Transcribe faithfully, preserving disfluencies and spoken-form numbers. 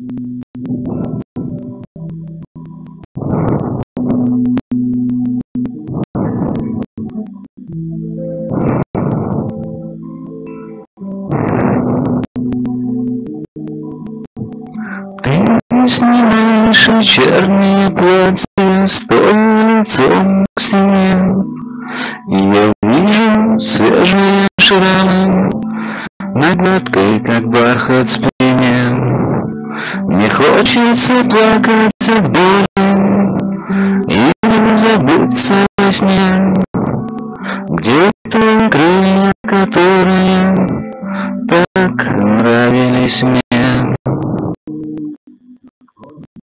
Ты снимаешь вечернее платье, стоя лицом к стене. Я вижу свежие шрамы на гладкой, как бархат, спине. Не хочется плакать от боли или забыться во сне. Где твои крылья, которые так нравились мне?